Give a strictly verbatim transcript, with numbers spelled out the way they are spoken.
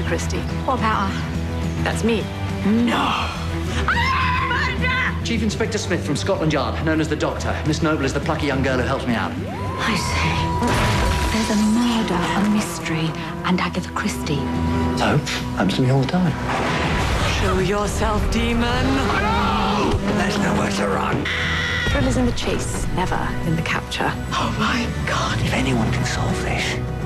Agatha Christie. What about her? That's me. No. Chief Inspector Smith from Scotland Yard, known as the Doctor. Miss Noble is the plucky young girl who helps me out. I see. There's a murder, a mystery, and Agatha Christie. So, happens to me all the time. Show yourself, demon. There's nowhere to run. Thrill is in the chase, never in the capture. Oh my God. If anyone can solve this,